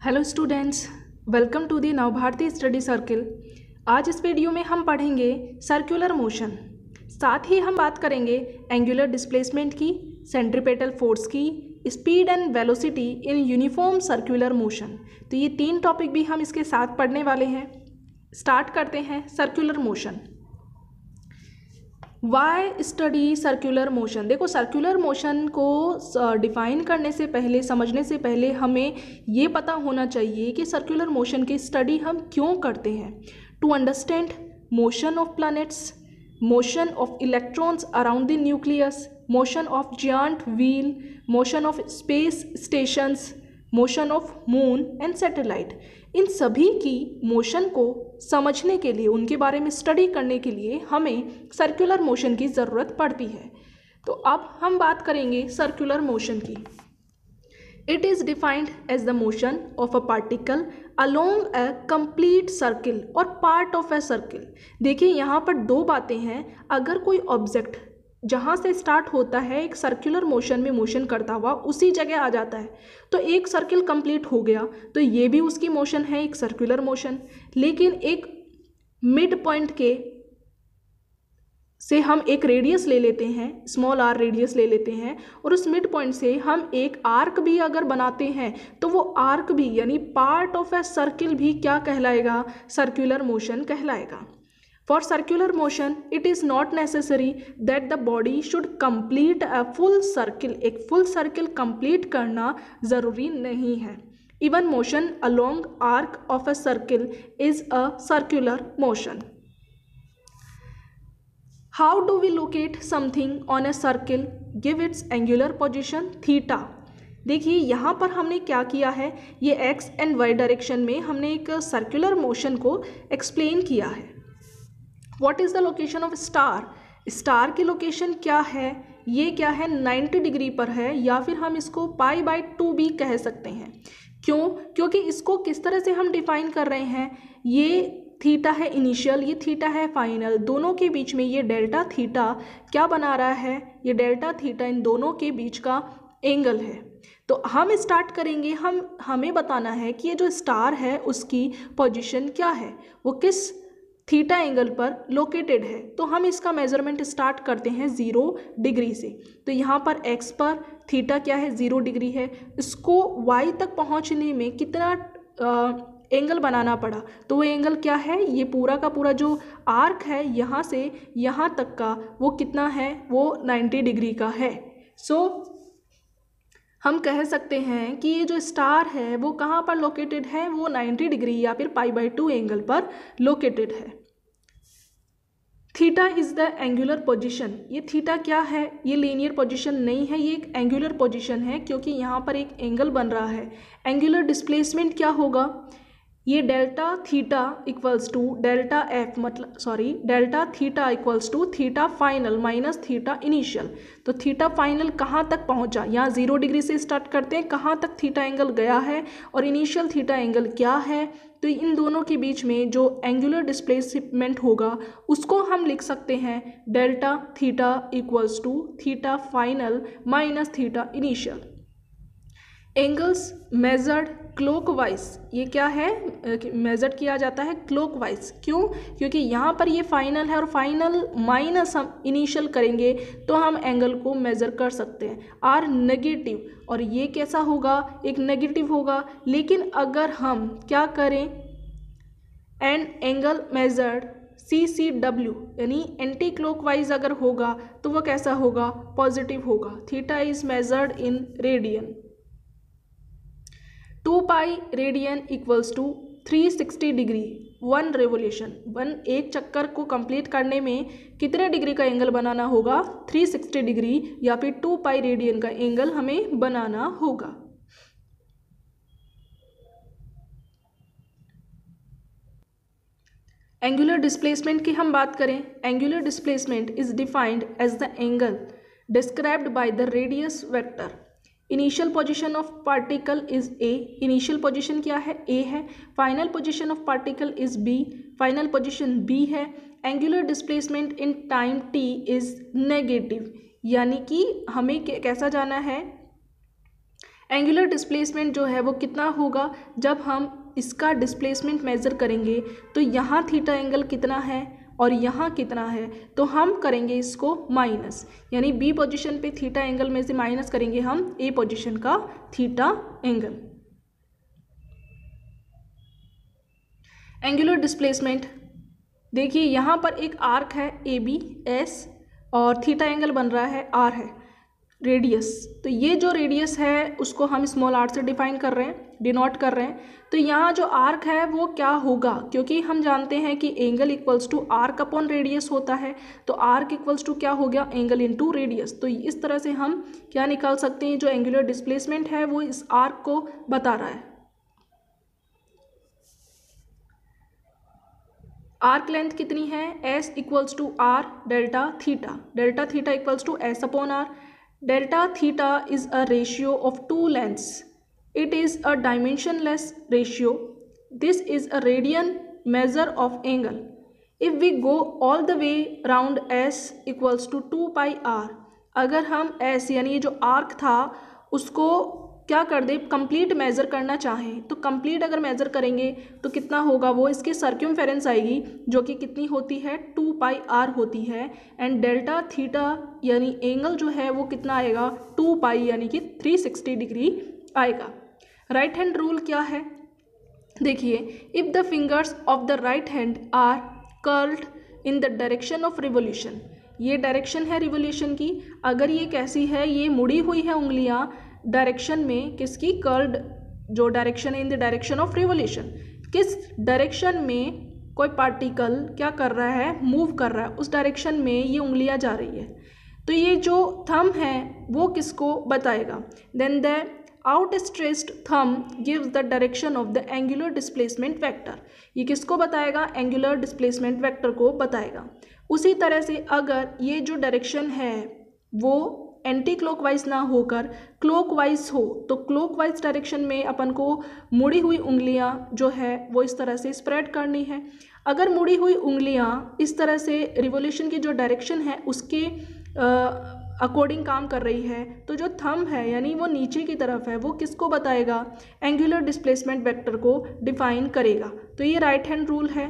Hello students, welcome to the Navbharti study circle. आज इस video में हम पढ़ेंगे सर्कुलर मोशन। साथ ही हम बात करेंगे एंगुलर डिस्प्लेसमेंट की, सेंट्रीपेटल फोर्स की, speed and velocity in uniform circular motion. तो ये तीन टॉपिक भी हम इसके साथ पढ़ने वाले हैं। स्टार्ट करते हैं circular motion. Why study circular motion. देखो, सर्कुलर मोशन को डिफाइन करने से पहले, समझने से पहले हमें ये पता होना चाहिए कि सर्कुलर मोशन की स्टडी हम क्यों करते हैं। To understand motion of planets, motion of electrons around the nucleus, motion of giant wheel, motion of space stations, motion of moon and satellite. इन सभी की मोशन को समझने के लिए, उनके बारे में स्टडी करने के लिए हमें सर्कुलर मोशन की ज़रूरत पड़ती है। तो अब हम बात करेंगे सर्कुलर मोशन की। It is defined as the motion of a particle along a complete circle और पार्ट ऑफ अ सर्किल। देखिए, यहाँ पर दो बातें हैं। अगर कोई ऑब्जेक्ट जहाँ से स्टार्ट होता है एक सर्कुलर मोशन में मोशन करता हुआ उसी जगह आ जाता है, तो एक सर्किल कंप्लीट हो गया, तो ये भी उसकी मोशन है, एक सर्कुलर मोशन। लेकिन एक मिड पॉइंट के से हम एक रेडियस ले लेते हैं, स्मॉल आर रेडियस ले लेते हैं, और उस मिड पॉइंट से हम एक आर्क भी अगर बनाते हैं, तो वो आर्क भी यानी पार्ट ऑफ ए सर्किल भी क्या कहलाएगा? सर्कुलर मोशन कहलाएगा। For circular motion, it is not necessary that the body should complete a full circle. एक full circle complete करना ज़रूरी नहीं है। Even motion along arc of a circle is a circular motion. How do we locate something on a circle? Give its angular position theta. देखिए, यहाँ पर हमने क्या किया है, ये x and y डायरेक्शन में हमने एक सर्कुलर मोशन को एक्सप्लेन किया है। What is the location of star? Star की लोकेशन क्या है? ये क्या है? 90 डिग्री पर है, या फिर हम इसको π/2 भी कह सकते हैं। क्यों? क्योंकि इसको किस तरह से हम डिफाइन कर रहे हैं, ये थीटा है इनिशियल, ये थीटा है फाइनल, दोनों के बीच में ये डेल्टा थीटा क्या बना रहा है? ये डेल्टा थीटा इन दोनों के बीच का एंगल है। तो हम स्टार्ट करेंगे, हमें बताना है कि ये जो स्टार है उसकी पोजीशन क्या है, वो किस थीटा एंगल पर लोकेटेड है। तो हम इसका मेजरमेंट स्टार्ट करते हैं 0 डिग्री से। तो यहाँ पर x पर थीटा क्या है? 0 डिग्री है। इसको y तक पहुँचने में कितना एंगल बनाना पड़ा? तो वो एंगल क्या है? ये पूरा का पूरा जो आर्क है यहाँ से यहाँ तक का, वो कितना है? वो 90 डिग्री का है। हम कह सकते हैं कि ये जो स्टार है वो कहाँ पर लोकेटेड है? वो 90 डिग्री या फिर π/2 एंगल पर लोकेटेड है। Theta is the angular position. ये थीटा क्या है? ये लीनियर पोजीशन नहीं है, ये एक एंगुलर पोजीशन है, क्योंकि यहाँ पर एक एंगल बन रहा है। एंगुलर डिस्प्लेसमेंट क्या होगा? ये delta theta equals to delta F, delta theta equals to theta final minus theta initial. तो थीटा फाइनल कहाँ तक पहुँचा? यहाँ 0 डिग्री से स्टार्ट करते हैं, कहाँ तक थीटा एंगल गया है, और इनिशियल थीटा एंगल क्या है? तो इन दोनों के बीच में जो एंगुलर डिस्प्लेसमेंट होगा उसको हम लिख सकते हैं delta theta equals to theta final minus theta initial. Angles measured clockwise. ये क्या है? मेजर किया जाता है क्लॉकवाइज। क्यों? क्योंकि यहाँ पर ये फाइनल है और फाइनल माइनस हम इनिशियल करेंगे तो हम एंगल को मेजर कर सकते हैं। आर नेगेटिव, और ये कैसा होगा? एक नेगेटिव होगा। लेकिन अगर हम क्या करें, एंड एंगल मेजर्ड CCW यानी एंटी क्लॉकवाइज अगर होगा तो वो कैसा होगा? पॉजिटिव होगा। Theta is measured in radian. 2 pi radian equals to 360 degree. 1 revolution, एक चक्कर को कंप्लीट करने में कितने डिग्री का एंगल बनाना होगा? 360 डिग्री या फिर 2 पाई रेडियन का एंगल हमें बनाना होगा। एंगुलर डिस्प्लेसमेंट की हम बात करें, angular displacement is defined as the angle described by the radius vector. Initial position of particle is A. Initial position क्या है? ए है। Final position of particle is B. Final position B है। Angular displacement in time T is negative, यानी कि हमें कैसा जाना है? एंगुलर डिस्प्लेसमेंट जो है वो कितना होगा, जब हम इसका डिस्प्लेसमेंट मेज़र करेंगे तो यहाँ थीटा एंगल कितना है और यहाँ कितना है, तो हम करेंगे इसको माइनस, यानी बी पोजीशन पे थीटा एंगल में से माइनस करेंगे हम ए पोजीशन का थीटा एंगल। एंगुलर डिस्प्लेसमेंट देखिए, यहाँ पर एक आर्क है ए बी एस और थीटा एंगल बन रहा है आर है रेडियस, तो ये जो रेडियस है उसको हम स्मॉल आर से डिफाइन कर रहे हैं, डिनोट कर रहे हैं। तो यहाँ जो आर्क है वो क्या होगा, क्योंकि हम जानते हैं कि angle equals to arc upon radius होता है, तो आर्क इक्वल्स टू क्या हो गया, एंगल इनटू रेडियस। तो इस तरह से हम क्या निकाल सकते हैं, जो एंगुलर डिस्प्लेसमेंट है वो इस आर्क को बता रहा है। आर्क लेंथ कितनी है, S equals to R delta theta equals to S upon R. Delta theta is a ratio of two lengths. It is a dimensionless ratio. This is a radian measure of angle. If we go all the way round S equals to 2 pi r, अगर हम S यानी ये जो arc था उसको क्या कर दे, complete measure करना चाहें, तो कंप्लीट अगर मेज़र करेंगे तो कितना होगा, वो इसकी सर्क्यूमफेरेंस आएगी जो कि कितनी होती है 2 पाई आर होती है, एंड डेल्टा थीटा यानी एंगल जो है वो कितना आएगा 2 पाई यानी कि 360 डिग्री आएगा। राइट हैंड रूल क्या है, देखिए, if the fingers of the right hand are curled in the direction of revolution, ये डायरेक्शन है रिवोल्यूशन की, अगर ये कैसी है, ये मुड़ी हुई है उंगलियां डायरेक्शन में, किसकी, कर्ल्ड जो डायरेक्शन है in the direction of revolution, किस डायरेक्शन में कोई पार्टिकल क्या कर रहा है, मूव कर रहा है, उस डायरेक्शन में ये उंगलियां जा रही है, तो ये जो थंब है वो किसको बताएगा, then the outstretched thumb gives the direction of the angular displacement vector, ये किसको बताएगा, एंगुलर डिस्प्लेसमेंट वेक्टर को बताएगा। उसी तरह से अगर ये जो डायरेक्शन है वो एंटी क्लॉकवाइज ना होकर क्लॉकवाइज हो, तो क्लॉकवाइज डायरेक्शन में अपन को मुड़ी हुई उंगलियां जो है वो इस तरह से स्प्रेड करनी है। अगर मुड़ी हुई उंगलियां इस तरह से रिवोल्यूशन की जो डायरेक्शन है उसके अकॉर्डिंग काम कर रही है, तो जो थंब है यानी वो नीचे की तरफ है, वो किसको बताएगा, एंगुलर डिस्प्लेसमेंट वेक्टर को डिफाइन करेगा। तो ये राइट हैंड रूल है।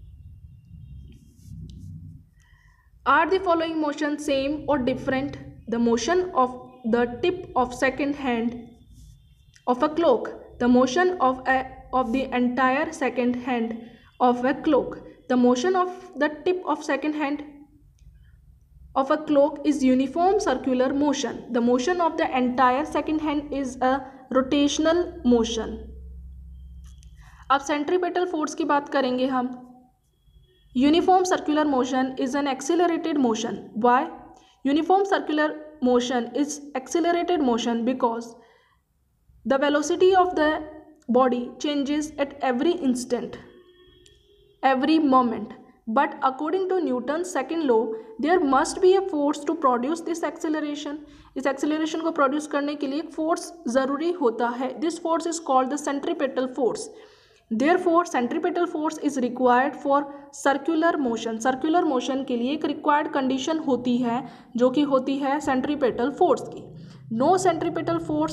Are the following motion same और different, the motion of the tip of second hand of a clock, the motion of the entire second hand of a clock, the motion of the tip of second hand of a clock is uniform circular motion, the motion of the entire second hand is a rotational motion। अब centripetal force की बात करेंगे हम। Uniform circular motion is an accelerated motion. Why? Uniform circular motion is accelerated motion because the velocity of the body changes at every instant, every moment. But according to Newton's second law, there must be a force to produce this acceleration. इस acceleration को produce करने के लिए एक force ज़रूरी होता है. This force is called the centripetal force. Therefore, centripetal force is required for circular motion. Circular motion के लिए एक required condition होती है जो कि होती है centripetal force की. No centripetal force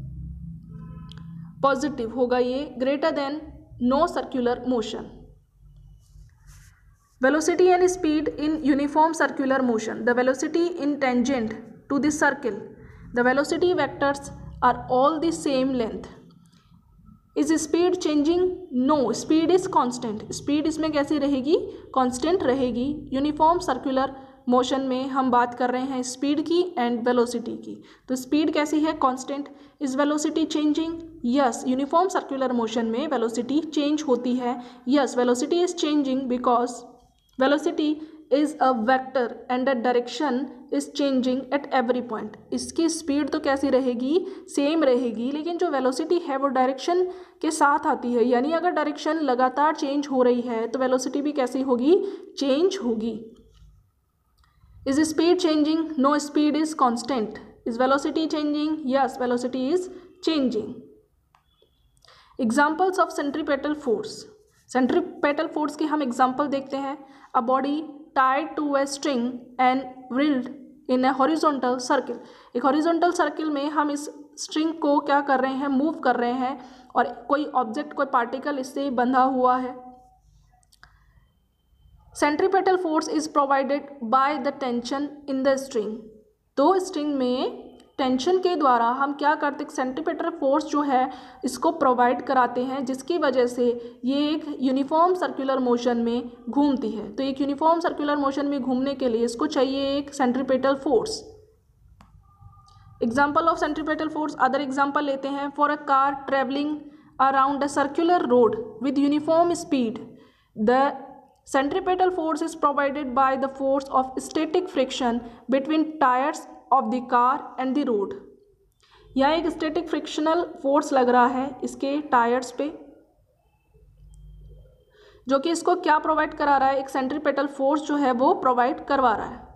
positive होगा ये greater than no circular motion. Velocity and speed in uniform circular motion. The velocity in tangent to the circle. The velocity vectors are all the same length. Is speed changing? No, speed is constant. Speed इसमें कैसी रहेगी? Constant रहेगी। Uniform circular motion में हम बात कर रहे हैं स्पीड की एंड वेलोसिटी की, तो स्पीड कैसी है? Constant. Is velocity changing? Yes, uniform circular motion में वेलोसिटी चेंज होती है। Yes, velocity is changing because velocity is a vector and the direction is changing at every point. इसकी speed तो कैसी रहेगी? सेम रहेगी, लेकिन जो वेलोसिटी है वो डायरेक्शन के साथ आती है, यानी अगर डायरेक्शन लगातार चेंज हो रही है तो वेलोसिटी भी कैसी होगी? चेंज होगी। Is speed changing? No, speed is constant. Is velocity changing? Yes, velocity is changing. Examples of centripetal force. Centripetal force के हम एग्जाम्पल देखते हैं। A body tied to a string and whirled in a horizontal circle। एक horizontal circle में हम इस string को क्या कर रहे हैं, मूव कर रहे हैं, और कोई ऑब्जेक्ट, कोई पार्टिकल इससे बंधा हुआ है। Centripetal force is provided by the tension in the string. तो स्ट्रिंग में टेंशन के द्वारा हम क्या करते हैं, सेंट्रीपेटल फोर्स जो है इसको प्रोवाइड कराते हैं, जिसकी वजह से ये एक यूनिफॉर्म सर्कुलर मोशन में घूमती है। तो एक यूनिफॉर्म सर्कुलर मोशन में घूमने के लिए इसको चाहिए एक centripetal force. Example of centripetal force, other example लेते हैं। For a car travelling around a circular road with uniform speed, the centripetal force is provided by the force of static friction between tires of the car and the road। यहाँ एक static frictional force लग रहा है इसके tyres पे, जो कि इसको क्या प्रोवाइड करा रहा है, एक सेंट्रीपेटल फोर्स जो है वो प्रोवाइड करवा रहा है।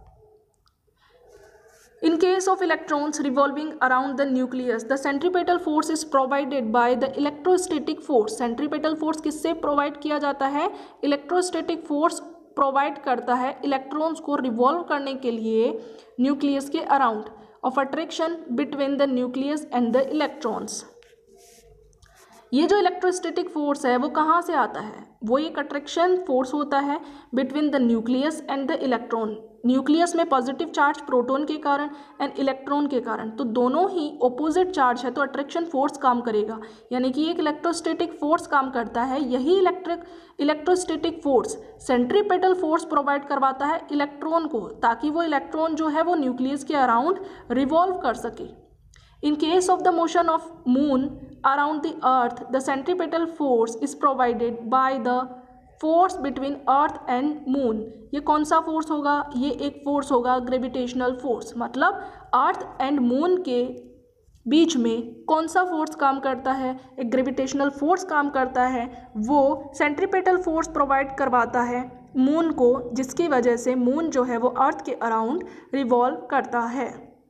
In case of electrons revolving around the nucleus, the centripetal force is provided by the electrostatic force। centripetal force किससे प्रोवाइड किया जाता है, इलेक्ट्रोस्टैटिक फोर्स प्रोवाइड करता है इलेक्ट्रॉन्स को रिवॉल्व करने के लिए न्यूक्लियस के around, of attraction between the nucleus and the electrons. ये जो इलेक्ट्रोस्टैटिक फोर्स है वो कहाँ से आता है, वो एक अट्रैक्शन फोर्स होता है between the nucleus and the electron. Nucleus में पॉजिटिव चार्ज प्रोटॉन के कारण एंड इलेक्ट्रॉन के कारण, तो दोनों ही ऑपोजिट चार्ज है, तो अट्रैक्शन फोर्स काम करेगा। यानी कि एक इलेक्ट्रोस्टैटिक फोर्स काम करता है। यही electrostatic force centripetal force provide करवाता है इलेक्ट्रॉन को, ताकि वो इलेक्ट्रॉन जो है वो न्यूक्लियस के अराउंड रिवॉल्व कर सके। In case of the motion of moon around the earth, the centripetal force is provided by the force between earth and moon। ये कौन सा फोर्स होगा, ये एक फोर्स होगा ग्रेविटेशनल फोर्स। मतलब अर्थ एंड मून के बीच में कौन सा फोर्स काम करता है, एक ग्रेविटेशनल फोर्स काम करता है। वो सेंट्रीपेटल फोर्स प्रोवाइड करवाता है मून को, जिसकी वजह से मून जो है वो अर्थ के अराउंड रिवॉल्व करता है।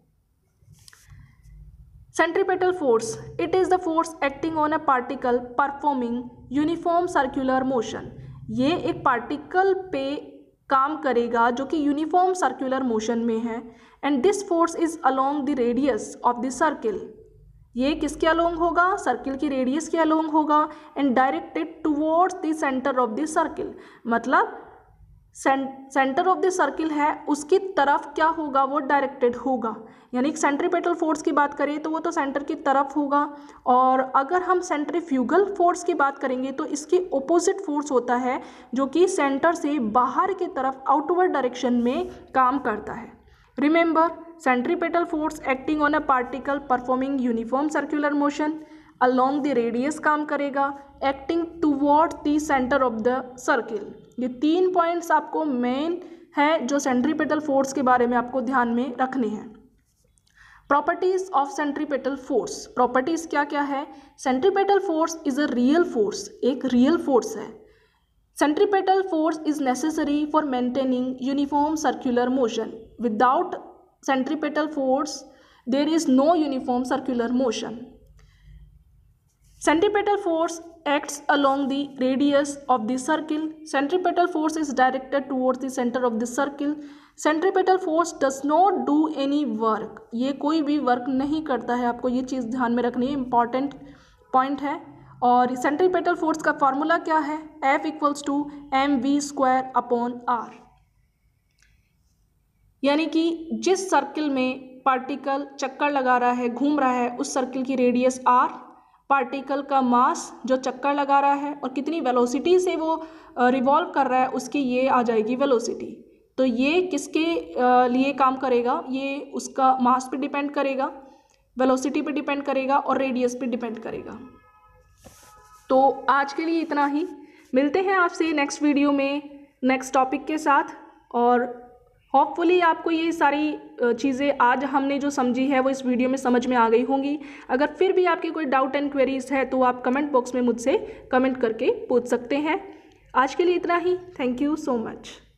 Centripetal force, it is the force acting on a particle performing uniform circular motion। ये एक पार्टिकल पे काम करेगा जो कि यूनिफॉर्म सर्कुलर मोशन में है। And this force is along the radius of the circle. ये किसके अलोंग होगा, सर्किल की रेडियस के अलोंग होगा। And directed towards the centre of the circle. मतलब सेंटर ऑफ द सर्किल है उसकी तरफ क्या होगा, वो डायरेक्टेड होगा। यानी सेंट्रीपेटल फोर्स की बात करें तो वो तो सेंटर की तरफ होगा, और अगर हम सेंट्रीफ्यूगल फोर्स की बात करेंगे तो इसकी ऑपोजिट फोर्स होता है, जो कि सेंटर से बाहर की तरफ आउटवर्ड डायरेक्शन में काम करता है। Remember, centripetal force acting on a particle performing uniform circular motion along the radius काम करेगा, acting toward the centre of the circle. ये 3 पॉइंट्स आपको मेन है जो सेंट्रीपेटल फोर्स के बारे में आपको ध्यान में रखने हैं। Properties of centripetal force, properties क्या क्या है। Centripetal force is a real force, एक रियल फोर्स है। Centripetal force is necessary for maintaining uniform circular motion. Without centripetal force there is no uniform circular motion. Centripetal force acts along the radius of the circle. Centripetal force is directed towards the center of the circle. Centripetal force does not do any work. ये कोई भी work नहीं करता है, आपको ये चीज़ ध्यान में रखनी है, इंपॉर्टेंट पॉइंट है। और सेंट्रीपेटल फोर्स का फॉर्मूला क्या है, F = mv²/r। यानी कि जिस सर्किल में पार्टिकल चक्कर लगा रहा है, घूम रहा है, उस सर्किल की रेडियस r, पार्टिकल का मास जो चक्कर लगा रहा है और कितनी वेलोसिटी से वो रिवॉल्व कर रहा है, उसकी ये आ जाएगी वेलोसिटी। तो ये किसके लिए काम करेगा, ये उसका मास पे डिपेंड करेगा, वेलोसिटी पे डिपेंड करेगा और रेडियस पे डिपेंड करेगा। तो आज के लिए इतना ही, मिलते हैं आपसे नेक्स्ट वीडियो में नेक्स्ट टॉपिक के साथ। और होपफुली आपको ये सारी चीज़ें आज हमने जो समझी है वो इस वीडियो में समझ में आ गई होंगी। अगर फिर भी आपकी कोई डाउट एंड क्वेरीज है तो आप कमेंट बॉक्स में मुझसे कमेंट करके पूछ सकते हैं। आज के लिए इतना ही, थैंक यू सो मच।